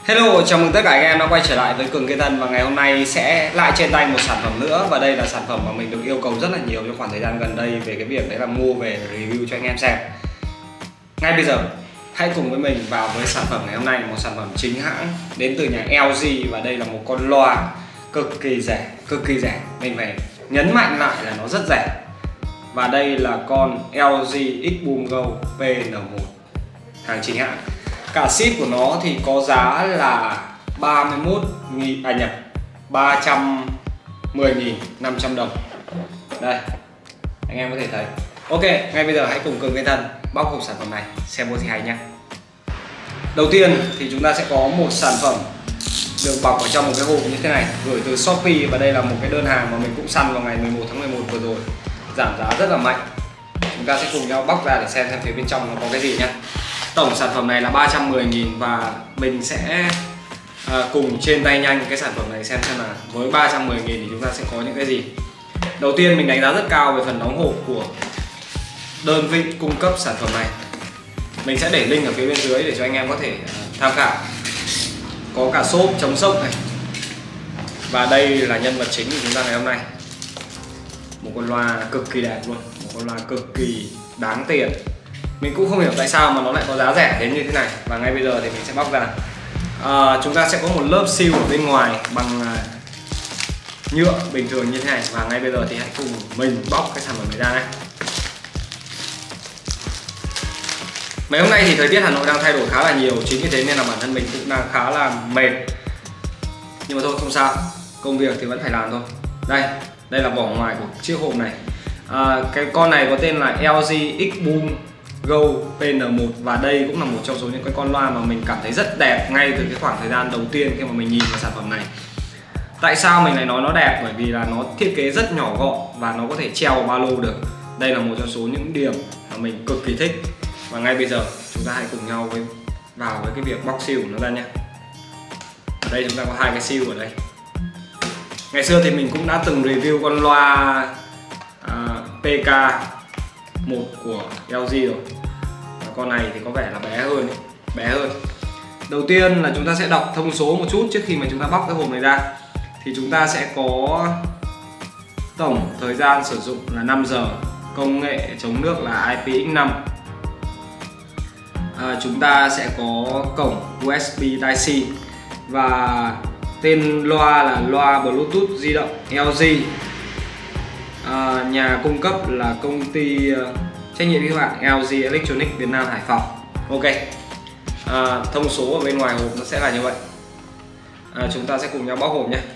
Hello, chào mừng tất cả anh em đã quay trở lại với Cường Cây Thân. Và ngày hôm nay sẽ lại trên tay một sản phẩm nữa. Và đây là sản phẩm mà mình được yêu cầu rất là nhiều trong khoảng thời gian gần đây về cái việc đấy là mua về review cho anh em xem. Ngay bây giờ hãy cùng với mình vào với sản phẩm ngày hôm nay, một sản phẩm chính hãng đến từ nhà LG. Và đây là một con loa cực kỳ rẻ. Mình phải nhấn mạnh lại là nó rất rẻ. Và đây là con LG Xboom Go PN1, hàng chính hãng. Cả ship của nó thì có giá là 310.500 đồng. Đây, anh em có thể thấy. Ok, ngay bây giờ hãy cùng Cường Cây Thân bóc hộp sản phẩm này xem có gì hay nhé. Đầu tiên thì chúng ta sẽ có một sản phẩm được bọc ở trong một cái hộp như thế này, gửi từ Shopee. Và đây là một cái đơn hàng mà mình cũng săn vào ngày 11 tháng 11 vừa rồi, giảm giá rất là mạnh. Chúng ta sẽ cùng nhau bóc ra để xem phía bên trong nó có cái gì nhé. Tổng sản phẩm này là 310.000 và mình sẽ cùng trên tay nhanh cái sản phẩm này xem là với 310.000 thì chúng ta sẽ có những cái gì. Đầu tiên mình đánh giá rất cao về phần đóng hộp của đơn vị cung cấp sản phẩm này. Mình sẽ để link ở phía bên dưới để cho anh em có thể tham khảo. Có cả xốp chống sốc này. Và đây là nhân vật chính của chúng ta ngày hôm nay. Một con loa cực kỳ đẹp luôn, một con loa cực kỳ đáng tiền. Mình cũng không hiểu tại sao mà nó lại có giá rẻ đến như thế này. Và ngay bây giờ thì mình sẽ bóc ra. Chúng ta sẽ có một lớp seal ở bên ngoài bằng nhựa bình thường như thế này. Và ngay bây giờ thì hãy cùng mình bóc cái sản phẩm này ra này. Mấy hôm nay thì thời tiết Hà Nội đang thay đổi khá là nhiều. Chính vì thế nên là bản thân mình cũng đang khá là mệt. Nhưng mà thôi không sao, công việc thì vẫn phải làm thôi. Đây là vỏ ngoài của chiếc hộp này. Cái con này có tên là LG Xboom Go PN1. Và đây cũng là một trong số những cái con loa mà mình cảm thấy rất đẹp ngay từ cái khoảng thời gian đầu tiên khi mà mình nhìn vào sản phẩm này. Tại sao mình lại nói nó đẹp? Bởi vì là nó thiết kế rất nhỏ gọn và nó có thể treo vào ba lô được. Đây là một trong số những điểm mà mình cực kỳ thích. Và ngay bây giờ chúng ta hãy cùng nhau vào với cái việc bóc seal của nó ra nhé. Ở đây chúng ta có hai cái seal ở đây. Ngày xưa thì mình cũng đã từng review con loa PK1 của LG rồi. Và con này thì có vẻ là bé hơn. Đầu tiên là chúng ta sẽ đọc thông số một chút trước khi mà chúng ta bóc cái hộp này ra. Thì chúng ta sẽ có tổng thời gian sử dụng là 5 giờ, công nghệ chống nước là IPX5. Chúng ta sẽ có cổng USB Type-C và tên loa là loa Bluetooth di động LG. Nhà cung cấp là công ty trách nhiệm hữu hạn LG Electronics Việt Nam Hải Phòng. Ok. Thông số ở bên ngoài hộp nó sẽ là như vậy. Chúng ta sẽ cùng nhau bóc hộp nhé.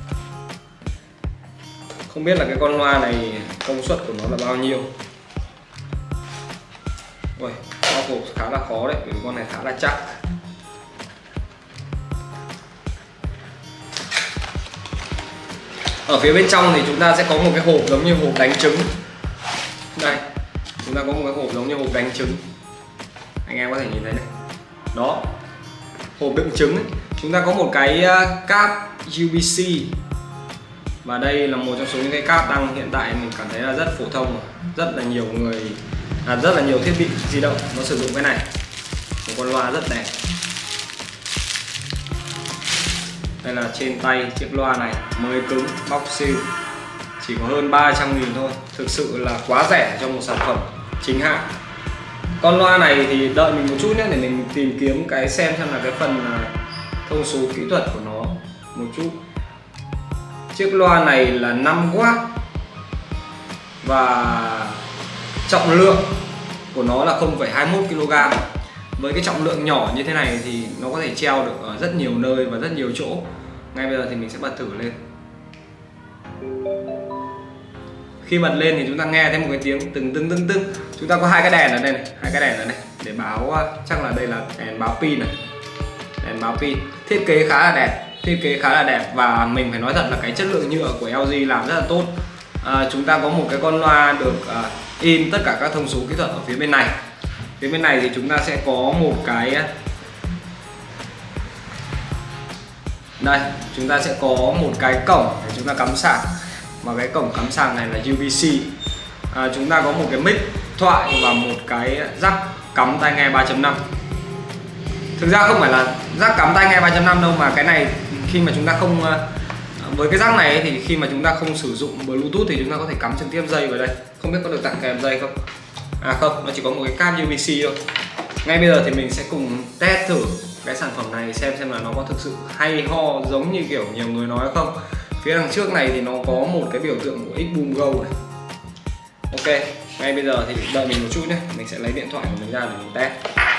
Không biết là cái con loa này công suất của nó là bao nhiêu. Ôi, bóc hộp khá là khó đấy, vì con này khá là chắc. Ở phía bên trong thì chúng ta sẽ có một cái hộp giống như hộp đánh trứng. Đây, chúng ta có một cái hộp giống như hộp đánh trứng. Anh em có thể nhìn thấy này. Đó, hộp đựng trứng ấy. Chúng ta có một cái cáp UBC. Và đây là một trong số những cái cáp đang hiện tại mình cảm thấy là rất phổ thông. Rất là nhiều người, rất là nhiều thiết bị di động nó sử dụng cái này. Một con loa rất đẹp. Đây là trên tay chiếc loa này mới cứng, bóc seal, chỉ có hơn 300.000 thôi. Thực sự là quá rẻ cho một sản phẩm chính hãng. Con loa này thì đợi mình một chút nhé, để mình tìm kiếm cái xem là cái phần thông số kỹ thuật của nó một chút. Chiếc loa này là 5W và trọng lượng của nó là 0,21 kg. Với cái trọng lượng nhỏ như thế này thì nó có thể treo được ở rất nhiều nơi và rất nhiều chỗ. Ngay bây giờ thì mình sẽ bật thử lên. Khi bật lên thì chúng ta nghe thấy một cái tiếng tưng. Chúng ta có hai cái đèn ở đây này, để báo, chắc là đây là đèn báo pin này. Đèn báo pin. Thiết kế khá là đẹp và mình phải nói thật là cái chất lượng nhựa của LG làm rất là tốt. Chúng ta có một cái con loa được in tất cả các thông số kỹ thuật ở phía bên này. Phía bên này thì chúng ta sẽ có một cái, đây, chúng ta sẽ có một cái cổng để chúng ta cắm sạc. Và cái cổng cắm sạc này là UVC. Chúng ta có một cái mic thoại và một cái jack cắm tai nghe 3.5. Thực ra không phải là Jack cắm tai nghe 3.5 đâu, mà cái này khi mà chúng ta không với cái jack này ấy, thì khi mà chúng ta không sử dụng Bluetooth thì chúng ta có thể cắm trực tiếp dây vào đây. Không biết có được tặng kèm dây không? À không, nó chỉ có một cái cáp USB thôi. Ngay bây giờ thì mình sẽ cùng test thử cái sản phẩm này xem là nó có thực sự hay ho giống như kiểu nhiều người nói không. Phía đằng trước này thì nó có một cái biểu tượng của Xboom Go này. Ok, ngay bây giờ thì đợi mình một chút nhé, mình sẽ lấy điện thoại của mình ra để mình test.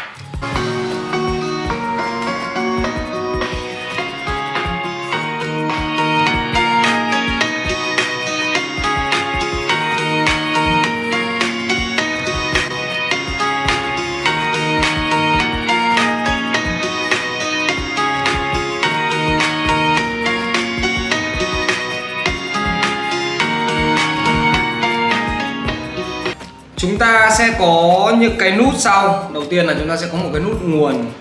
Chúng ta sẽ có những cái nút sau. Đầu tiên là chúng ta sẽ có một cái nút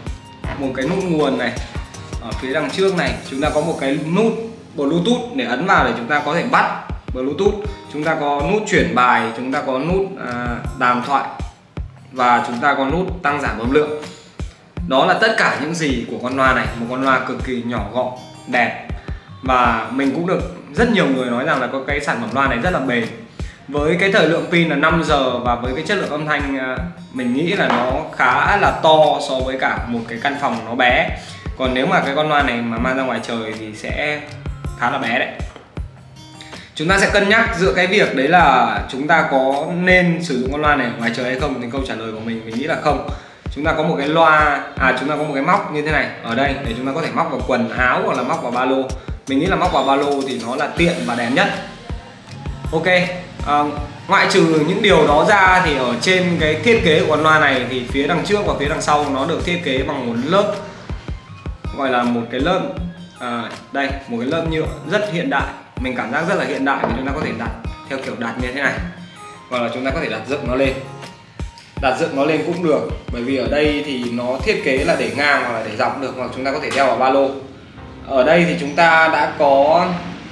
nguồn, này. Ở phía đằng trước này chúng ta có một cái nút Bluetooth để ấn vào để chúng ta có thể bắt Bluetooth. Chúng ta có nút chuyển bài, chúng ta có nút đàm thoại và chúng ta có nút tăng giảm âm lượng. Đó là tất cả những gì của con loa này. Một con loa cực kỳ nhỏ gọn, đẹp. Và mình cũng được rất nhiều người nói rằng là có cái sản phẩm loa này rất là bền. Với cái thời lượng pin là 5 giờ và với cái chất lượng âm thanh mình nghĩ là nó khá là to so với cả một cái căn phòng nó bé. Còn nếu mà cái con loa này mà mang ra ngoài trời thì sẽ khá là bé đấy. Chúng ta sẽ cân nhắc giữa cái việc đấy là chúng ta có nên sử dụng con loa này ở ngoài trời hay không. Thì câu trả lời của mình nghĩ là không. Chúng ta có một cái loa, chúng ta có một cái móc như thế này ở đây để chúng ta có thể móc vào quần áo hoặc là móc vào ba lô. Mình nghĩ là móc vào ba lô thì nó là tiện và đẹp nhất. Ok. Ngoại trừ những điều đó ra thì ở trên cái thiết kế của con loa này thì phía đằng trước và phía đằng sau nó được thiết kế bằng một lớp, gọi là một cái lớp đây, một cái lớp nhựa rất hiện đại. Mình cảm giác rất là hiện đại và chúng ta có thể đặt theo kiểu đặt như thế này, hoặc là chúng ta có thể đặt dựng nó lên. Đặt dựng nó lên cũng được, bởi vì ở đây thì nó thiết kế là để ngang hoặc là để dọc được, hoặc chúng ta có thể đeo vào ba lô. Ở đây thì chúng ta đã có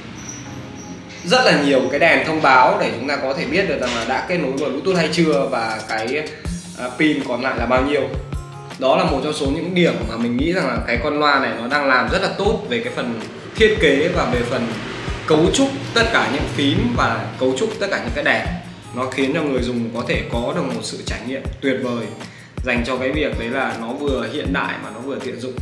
rất là nhiều cái đèn thông báo để chúng ta có thể biết được rằng là đã kết nối Bluetooth hay chưa và cái pin còn lại là bao nhiêu. Đó là một trong số những điểm mà mình nghĩ rằng là cái con loa này nó đang làm rất là tốt về cái phần thiết kế và về phần cấu trúc tất cả những phím và cấu trúc tất cả những cái đèn. Nó khiến cho người dùng có thể có được một sự trải nghiệm tuyệt vời dành cho cái việc đấy là nó vừa hiện đại mà nó vừa tiện dụng.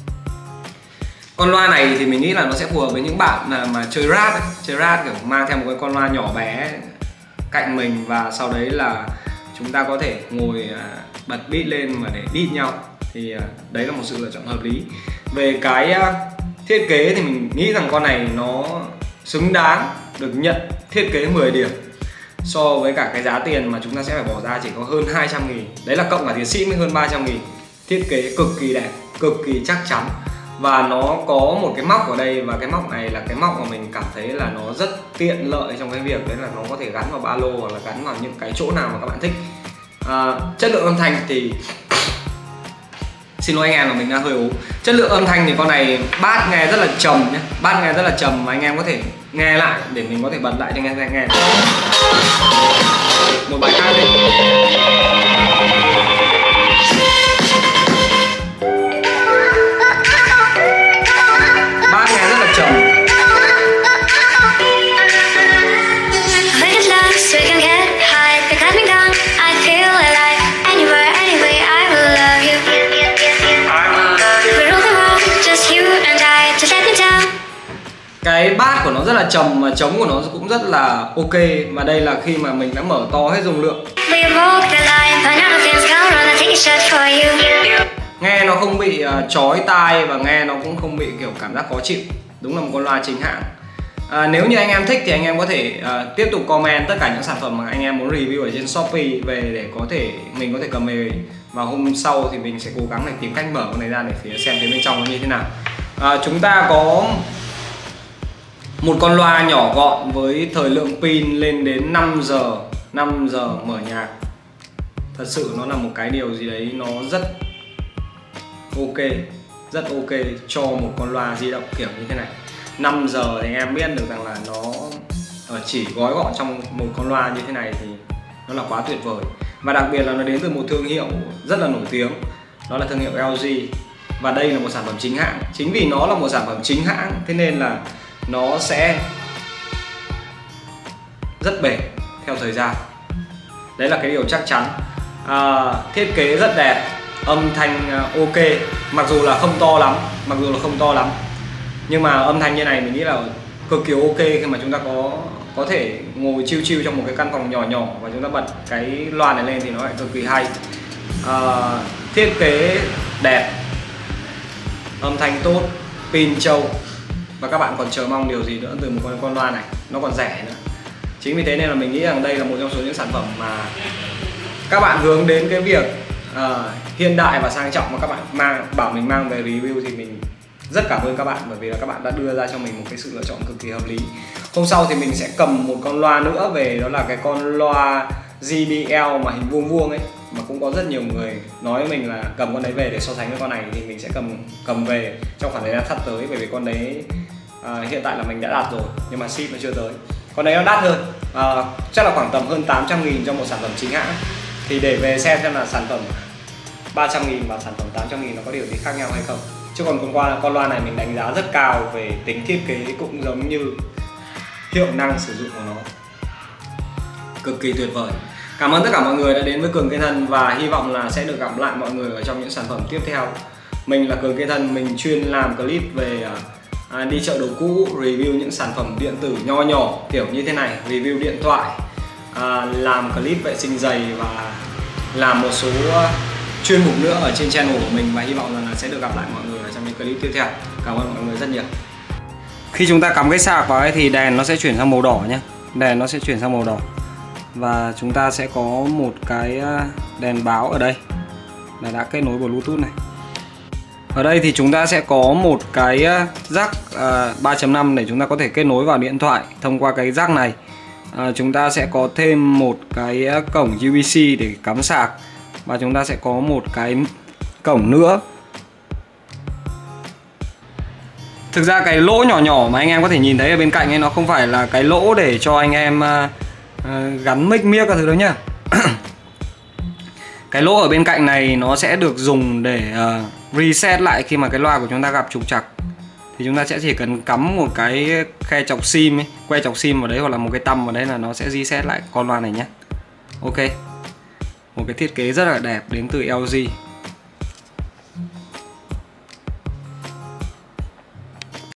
Con loa này thì mình nghĩ là nó sẽ phù hợp với những bạn mà chơi rap kiểu mang theo một cái con loa nhỏ bé cạnh mình, và sau đấy là chúng ta có thể ngồi bật beat lên mà để beat nhau. Thì đấy là một sự lựa chọn hợp lý. Về cái thiết kế thì mình nghĩ rằng con này nó xứng đáng được nhận thiết kế 10 điểm so với cả cái giá tiền mà chúng ta sẽ phải bỏ ra chỉ có hơn 200.000. Đấy là cộng cả tiền ship mới hơn 300.000. Thiết kế cực kỳ đẹp, cực kỳ chắc chắn. Và nó có một cái móc ở đây, và cái móc này là cái móc mà mình cảm thấy là nó rất tiện lợi trong cái việc đấy là nó có thể gắn vào ba lô hoặc là gắn vào những cái chỗ nào mà các bạn thích. Chất lượng âm thanh thì xin lỗi anh em là mình đang hơi ốm. Chất lượng âm thanh thì con này bass nghe rất là trầm nhé, bass nghe rất là trầm và anh em có thể nghe lại để mình có thể bật lại cho anh em nghe. Một bài hát đi. Bass nghe rất là trầm. Cái bass của nó rất là trầm và trống của nó cũng rất là ok. Và đây là khi mà mình đã mở to hết dung lượng. Nghe nó không bị chói tai và nghe nó cũng không bị kiểu cảm giác khó chịu. Đúng là một con loa chính hãng. Nếu như anh em thích thì anh em có thể tiếp tục comment tất cả những sản phẩm mà anh em muốn review ở trên Shopee về để có thể mình có thể cầm về, và hôm sau thì mình sẽ cố gắng để tìm cách mở con này ra để xem phía bên trong nó như thế nào. Chúng ta có một con loa nhỏ gọn với thời lượng pin lên đến 5 giờ mở nhạc. Thật sự nó là một cái điều gì đấy nó rất ok cho một con loa di động kiểu như thế này. 5 giờ thì anh em biết được rằng là nó chỉ gói gọn trong một con loa như thế này thì nó là quá tuyệt vời. Và đặc biệt là nó đến từ một thương hiệu rất là nổi tiếng, đó là thương hiệu LG. và đây là một sản phẩm chính hãng. Chính vì nó là một sản phẩm chính hãng thế nên là nó sẽ rất bền theo thời gian. Đấy là cái điều chắc chắn. Thiết kế rất đẹp, âm thanh ok, mặc dù là không to lắm, nhưng mà âm thanh như này mình nghĩ là cực kỳ ok khi mà chúng ta có thể ngồi chill chill trong một cái căn phòng nhỏ nhỏ và chúng ta bật cái loa này lên thì nó lại cực kỳ hay. Thiết kế đẹp, âm thanh tốt, pin trâu, và các bạn còn chờ mong điều gì nữa từ một con loa này, nó còn rẻ nữa. Chính vì thế nên là mình nghĩ rằng đây là một trong số những sản phẩm mà các bạn hướng đến cái việc hiện đại và sang trọng mà các bạn bảo mình mang về review thì mình rất cảm ơn các bạn, bởi vì là các bạn đã đưa ra cho mình một cái sự lựa chọn cực kỳ hợp lý. Hôm sau thì mình sẽ cầm một con loa nữa về, đó là cái con loa JBL mà hình vuông vuông ấy, mà cũng có rất nhiều người nói với mình là cầm con đấy về để so sánh với con này, thì mình sẽ cầm về trong khoảng thời gian sắp tới, bởi vì con đấy hiện tại là mình đã đặt rồi nhưng mà ship nó chưa tới. Con đấy nó đắt hơn, chắc là khoảng tầm hơn 800.000 cho một sản phẩm chính hãng. Thì để về xem là sản phẩm 300.000 và sản phẩm 800.000 nó có điều gì khác nhau hay không. Chứ còn con loa này mình đánh giá rất cao về tính thiết kế cũng giống như hiệu năng sử dụng của nó, cực kỳ tuyệt vời. Cảm ơn tất cả mọi người đã đến với Cường Cây Thân và hy vọng là sẽ được gặp lại mọi người ở trong những sản phẩm tiếp theo. Mình là Cường Cây Thân, mình chuyên làm clip về đi chợ đồ cũ, review những sản phẩm điện tử nho nhỏ kiểu như thế này, review điện thoại, làm clip vệ sinh giày và làm một số chuyên mục nữa ở trên channel của mình, và hy vọng là sẽ được gặp lại mọi người ở trong những clip tiếp theo. Cảm ơn mọi người rất nhiều. Khi chúng ta cắm cái sạc vào ấy thì đèn nó sẽ chuyển sang màu đỏ nhé. Đèn nó sẽ chuyển sang màu đỏ. Và chúng ta sẽ có một cái đèn báo ở đây là đã kết nối Bluetooth này. Ở đây thì chúng ta sẽ có một cái jack 3.5 để chúng ta có thể kết nối vào điện thoại thông qua cái jack này. Chúng ta sẽ có thêm một cái cổng USB để cắm sạc, và chúng ta sẽ có một cái cổng nữa. Thực ra cái lỗ nhỏ nhỏ mà anh em có thể nhìn thấy ở bên cạnh ấy, nó không phải là cái lỗ để cho anh em gắn mic các thứ đâu nhá. Cái lỗ ở bên cạnh này nó sẽ được dùng để reset lại khi mà cái loa của chúng ta gặp trục trặc. Thì chúng ta sẽ chỉ cần cắm một cái khe chọc sim ấy, que chọc sim vào đấy, hoặc là một cái tăm vào đấy là nó sẽ reset lại con loa này nhé. Ok. Một cái thiết kế rất là đẹp đến từ LG.